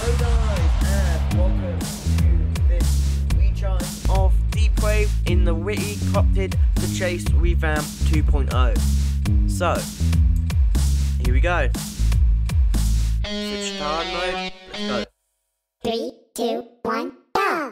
Hello guys, and welcome to this rechart of Deprave in the Whitty Copted the Chase Revamped 2.0. So, here we go. Switch to hard mode, let's go. 3, 2, 1, go!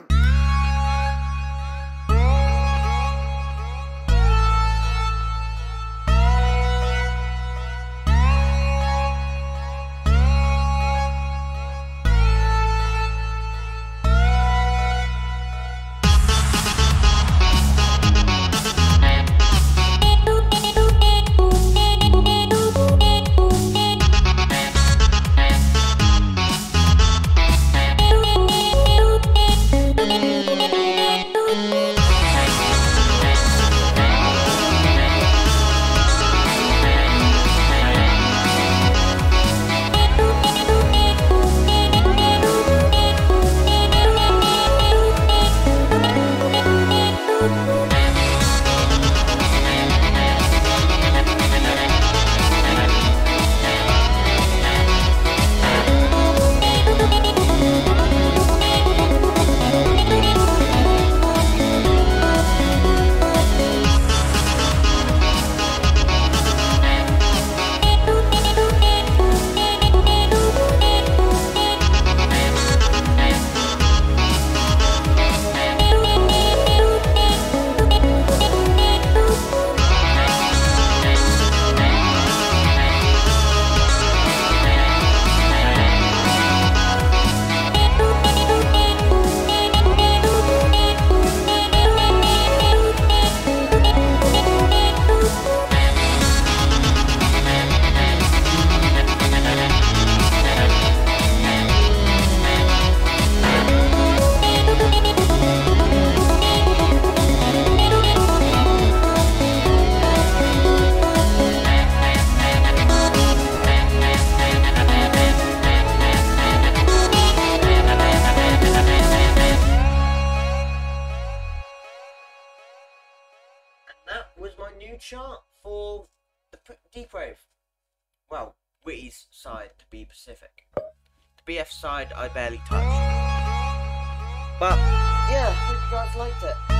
That was my new chart for the Deprave. Well, Whitty's side to be specific. The BF side I barely touched. But yeah, hope you guys liked it.